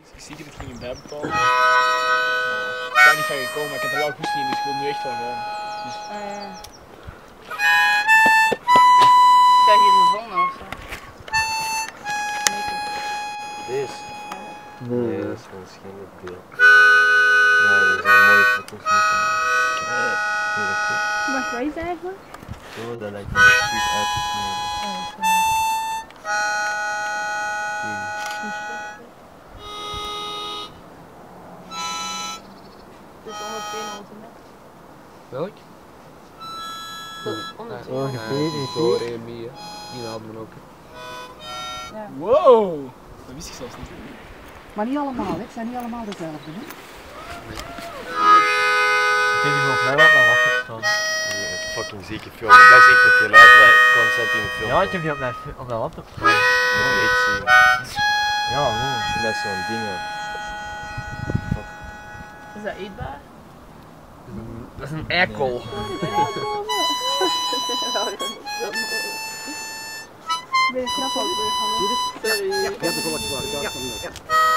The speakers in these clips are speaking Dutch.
ik zie dat het ging bijbetalen. Ik ben niet van gekomen, maar ik heb er wel goed gezien, dus ik wil nu echt wel gaan. Dus... ja. Is jij hier gevonden of zo? Deze? Nee, dat is waarschijnlijk deel. Nee, er zijn mooie foto's niet van. Nee, dat goed. Wacht, wat is dat eigenlijk? Zo, dat lijkt me precies uitgesneden. Het is 102 centimeter. Welk? Ongeveer. Die hadden we ook. Ja. Wow! Dat wist ik zelfs niet. Maar niet allemaal, hè? Het zijn niet allemaal dezelfde. Hè? Ik denk nog wel wat naar wachten staan. Fucking zieke film. Dat is echt het geluid dat constant in de film. Ja, ik heb die op mijn laptop staan. Dat moet je echt zien. Ja, wow. Dat is zo'n ding. Is dat eetbaar? Dat is een eikel. Ben je knap ook weer gaan? Sorry. Ja, de volgende waar. Ja.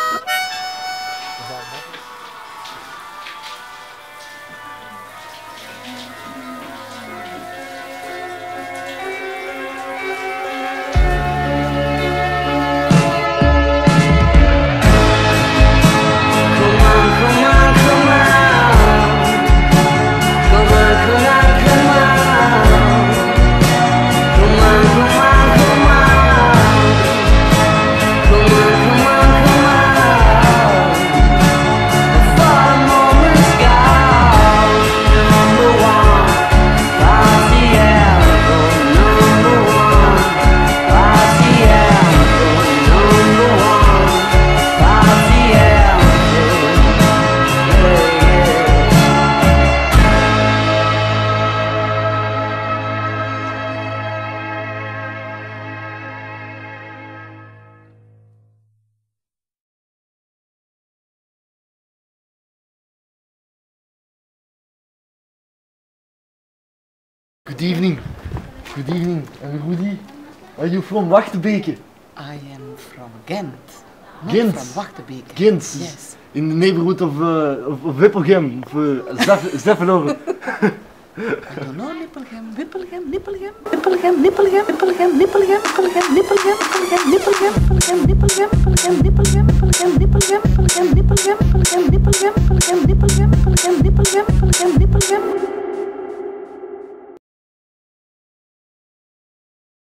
Good evening. Good evening. Rudy, are you from Wachtebeke? I am from Ghent. Not Ghent. from Wachtebeke. Ghent. Yes. In the neighborhood of Wippelgem, of Zeffenhoven. I don't know Nippelgem, Wippelgem, Nippelgem, Wippelgem, Nippelgem, Wippelgem, Nippelgem, Nippelgem, Nippelgem, Nippelgem, Nippelgem, Nippelgem, Nippelgem, Nippelgem.